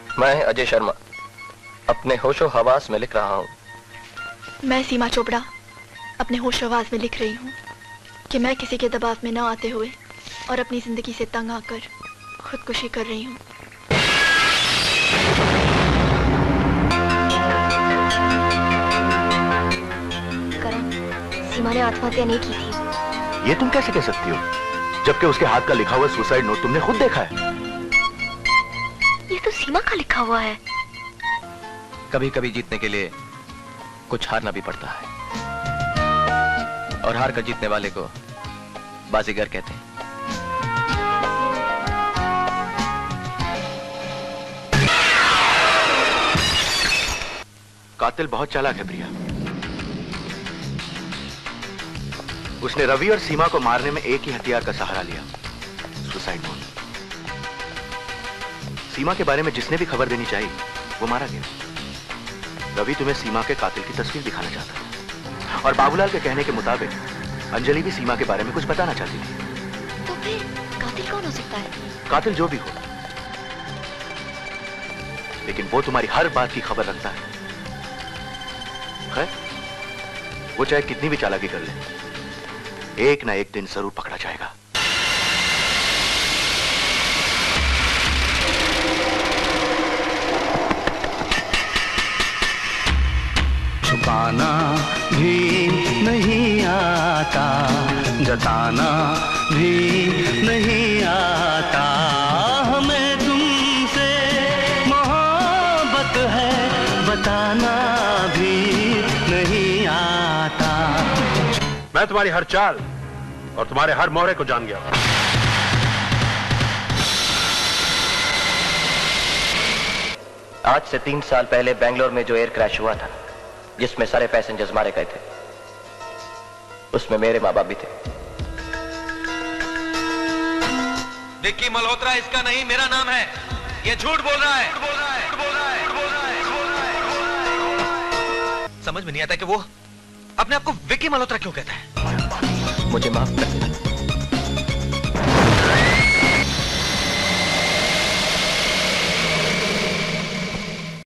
मैं अजय शर्मा अपने होशो हवास में लिख रहा हूँ। मैं सीमा चोपड़ा अपने होशो हवास में लिख रही हूँ कि मैं किसी के दबाव में न आते हुए और अपनी जिंदगी से तंग आकर खुदकुशी कर रही हूँ। करण, सीमा ने आत्महत्या नहीं की थी। ये तुम कैसे कह सकती हो, जबकि उसके हाथ का लिखा हुआ सुसाइड नोट तुमने खुद देखा है। ये तो सीमा का लिखा हुआ है। कभी कभी जीतने के लिए कुछ हारना भी पड़ता है, और हार कर जीतने वाले को बाजीगर कहते हैं। कातिल बहुत चालाक है प्रिया। उसने रवि और सीमा को मारने में एक ही हथियार का सहारा लिया, सुसाइड नोट। सीमा के बारे में जिसने भी खबर देनी चाहिए वो मारा गया। रवि तुम्हें सीमा के कातिल की तस्वीर दिखाना चाहता था, और बाबूलाल के कहने के मुताबिक अंजलि भी सीमा के बारे में कुछ बताना चाहती थी। तो फिर कातिल कौन हो सकता है? कातिल जो भी हो, लेकिन वो तुम्हारी हर बात की खबर रखता है। खैर, वो चाहे कितनी भी चालाकी कर ले, एक ना एक दिन जरूर पकड़ा जाएगा। छुपाना भी नहीं आता, जताना भी नहीं आता, हमें तुमसे मोहब्बत है बताना भी नहीं आता। मैं तुम्हारी हर चाल और तुम्हारे हर मोहरे को जान गया। आज से 3 साल पहले बेंगलोर में जो एयर क्रैश हुआ था, जिसमें सारे पैसेंजर्स मारे गए थे, उसमें मेरे माँ बाप भी थे। विक्की मल्होत्रा इसका नहीं, मेरा नाम है। ये झूठ बोल रहा है। समझ में नहीं आता कि वो अपने आप को विक्की मल्होत्रा क्यों कहता है। मुझे माफ कर।